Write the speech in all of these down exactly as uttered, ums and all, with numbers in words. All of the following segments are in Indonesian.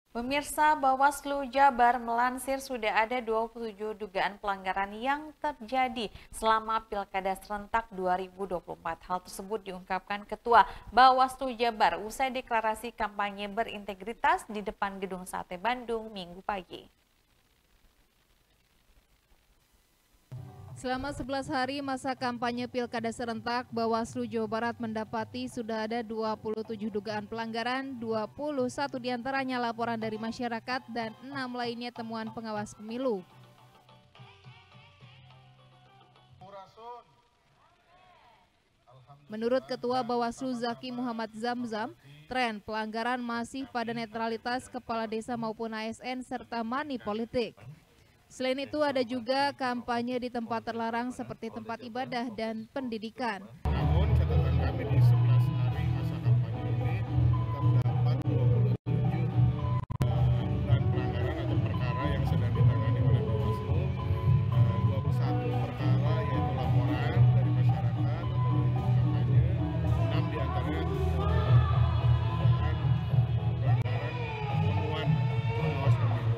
Pemirsa, Bawaslu Jabar melansir sudah ada dua puluh tujuh dugaan pelanggaran yang terjadi selama Pilkada serentak dua ribu dua puluh empat. Hal tersebut diungkapkan Ketua Bawaslu Jabar usai deklarasi kampanye berintegritas di depan Gedung Sate Bandung Minggu pagi. Selama sebelas hari masa kampanye Pilkada serentak, Bawaslu Jawa Barat mendapati sudah ada dua puluh tujuh dugaan pelanggaran, dua puluh satu diantaranya laporan dari masyarakat dan enam lainnya temuan pengawas pemilu. Menurut Ketua Bawaslu Zaki Muhammad Zamzam, tren pelanggaran masih pada netralitas kepala desa maupun A S N serta money politik. Selain itu ada juga kampanye di tempat terlarang seperti tempat ibadah dan pendidikan. Namun catatan kami di sebelas hari masa kampanye ini terdapat dua puluh tujuh dugaan pelanggaran atau perkara yang sedang ditangani oleh Bawaslu. dua puluh satu perkara yaitu laporan dari masyarakat atau dari kampanye, enam diantaranya dugaan pelanggaran temuan pengawas pemilu.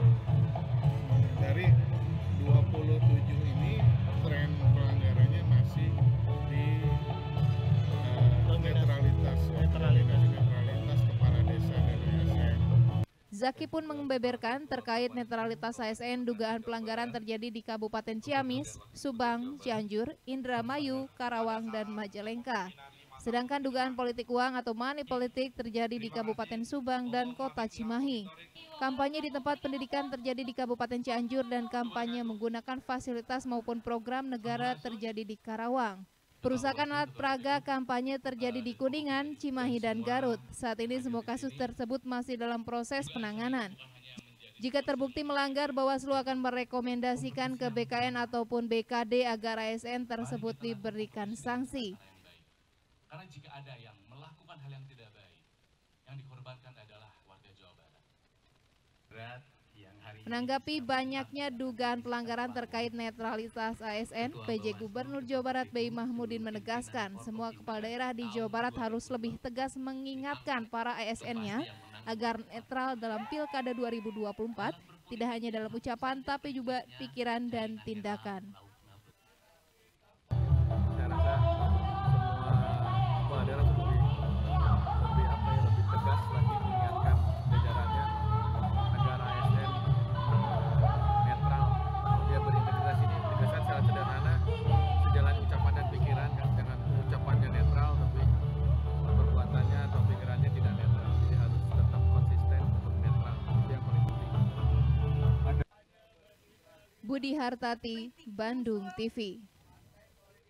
Dari dua puluh tujuh ini tren pelanggarannya masih di uh, netralitas, netralitas, netralitas kepala desa dan A S N. Zaki pun membeberkan terkait netralitas A S N dugaan pelanggaran terjadi di Kabupaten Ciamis, Subang, Cianjur, Indramayu, Karawang, dan Majalengka. Sedangkan dugaan politik uang atau money politik terjadi di Kabupaten Subang dan Kota Cimahi. Kampanye di tempat pendidikan terjadi di Kabupaten Cianjur dan kampanye menggunakan fasilitas maupun program negara terjadi di Karawang. Perusakan alat peraga kampanye terjadi di Kuningan, Cimahi, dan Garut. Saat ini semua kasus tersebut masih dalam proses penanganan. Jika terbukti melanggar, Bawaslu akan merekomendasikan ke B K N ataupun B K D agar A S N tersebut diberikan sanksi. Karena jika ada yang melakukan hal yang tidak baik, yang dikorbankan adalah warga Jawa Barat. Berat yang hari Menanggapi banyaknya dugaan pelanggaran terkait netralitas A S N, P J Gubernur Jawa Barat B I Mahmudin menegaskan semua kepala daerah di Jawa Barat harus lebih tegas mengingatkan para A S N-nya agar netral dalam Pilkada dua ribu dua puluh empat, tidak hanya dalam ucapan tapi juga pikiran dan tindakan. Budi Hartati, Bandung T V.